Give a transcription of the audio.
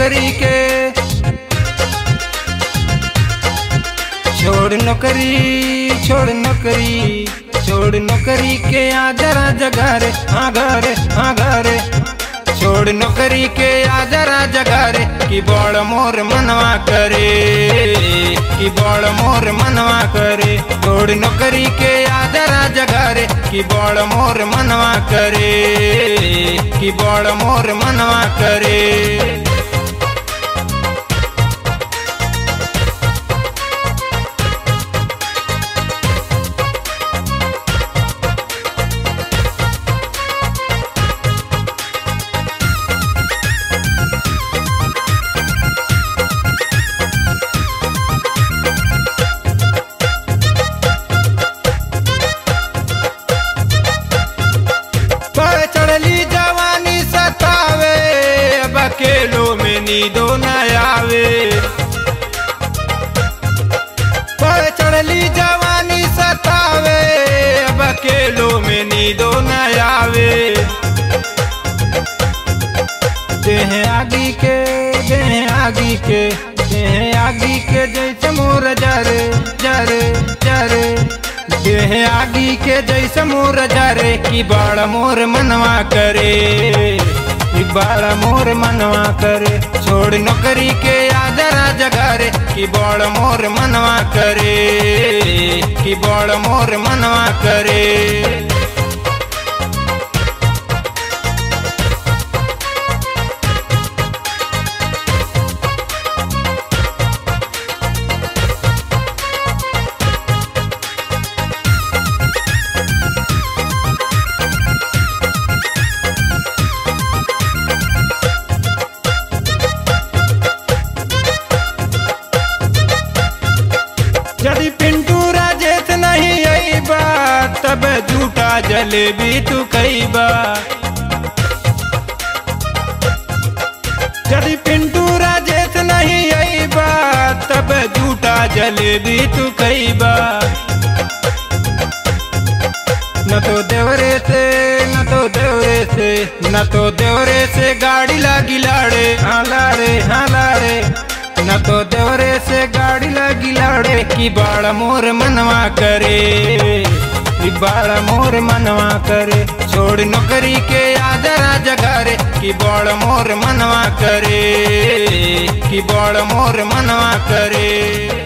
नौकरी के, छोड़ नौकरी, छोड़ नौकरी, छोड़ नौकरी के आ जरा जगह रे, हाँ घरे, हाँ घरे। छोड़ नौकरी के आ जरा जगह रे, कि बड़ मोर मनवा करे, कि बड़ मोर मनवा करे। छोड़ नौकरी के आ जरा जगह रे, कि बड़ मोर मनवा करे, कि बड़ मोर मनवा करे। चढ़ली जवानी सतावे, अब अकेलो में नींदो न आवे। चढ़ली जवानी सतावे, अब अकेलो में नींदो न आवे। देह आगी के, देह आगी के, देह आगी के जैसे मोर जरे, जरे, जरे। देह आगी के जैसे मोर जरे, कि बड़ा मोर मनवा करे, कि बड़ा मोर मनवा करे। छोड़ नौकरी के आ जरा जगह रे, कि बड़ा मोर मनवा करे, कि बड़ा मोर मनवा करे। यदि पिंटू राजेश नहीं आईबा, तब झूठा जलेबी तू कईबा। यदि पिंटू राजेश नहीं आईबा, तब झूठा जलेबी तू कईबा। न तो देवरे से, न तो देवरे से, न तो देवरे से गाड़ी लागी लाड़े, हाँ लाड़े, हाँ लाड़े। न तो देवरे से गाड़ी लगी लाड़े, कि बड़ा मोर मनवा करे, कि बड़ा मोर मनवा करे। छोड़ नौकरी के आ जरा जगह रे, कि बड़ा मोर मनवा करे, कि बड़ा मोर मनवा करे।